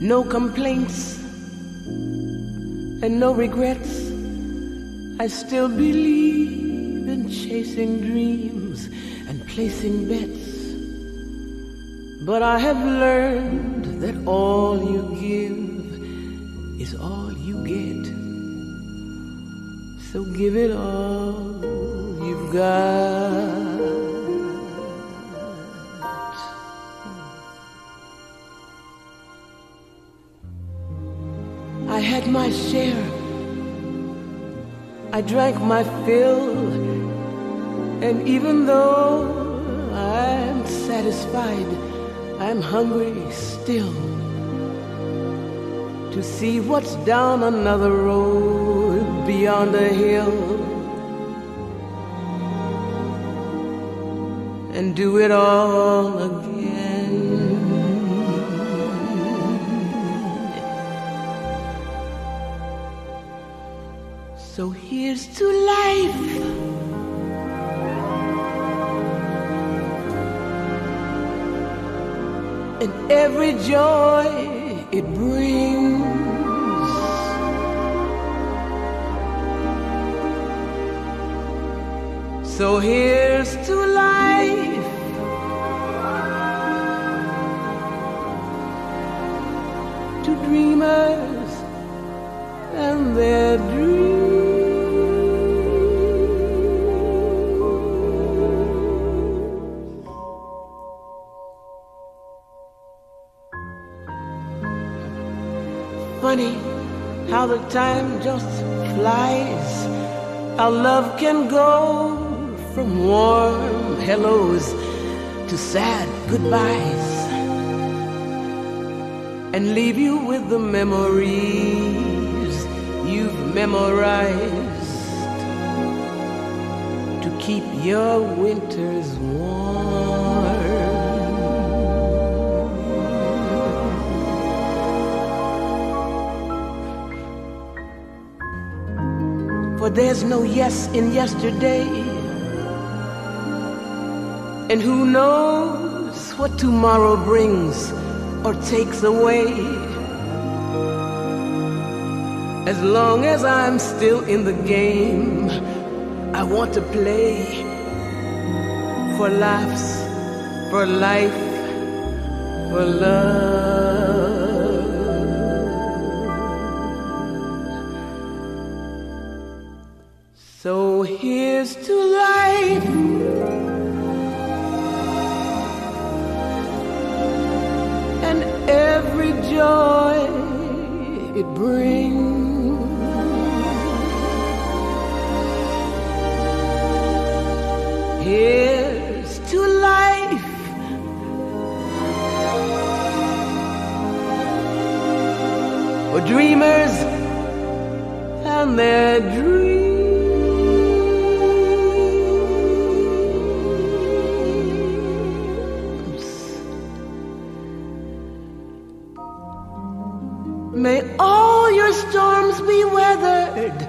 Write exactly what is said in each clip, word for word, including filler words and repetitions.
no complaints and no regrets. I still believe in chasing dreams and placing bets. But I have learned that all you give is all you get. So give it all you've got. I had my share, I drank my fill, and even though I'm satisfied, I'm hungry still to see what's down another road beyond a hill, and do it all again. So here's to life, and every joy it brings. So here's to life, to dreamers and their dreams. Funny how the time just flies. Our love can go from warm hellos to sad goodbyes, and leave you with the memories you've memorized to keep your winters warm. For there's no yes in yesterday, and who knows what tomorrow brings or takes away. As long as I'm still in the game, I want to play for laughs, for life, for love. So here's to life, and every joy it brings. Here's to life, for dreamers and their dreams. May all your storms be weathered,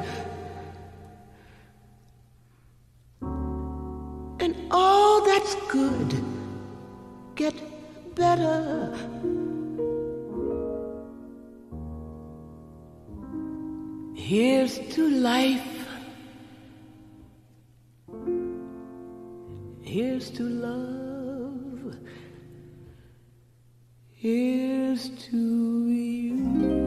and all that's good get better. Here's to life, here's to love, here's to you.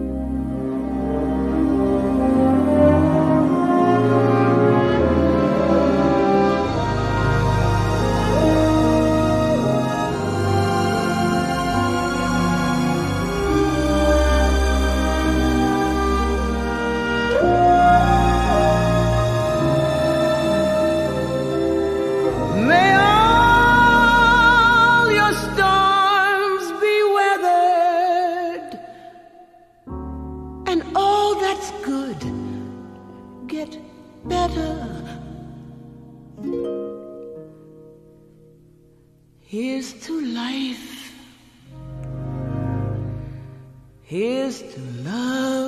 Here's to life, here's to love.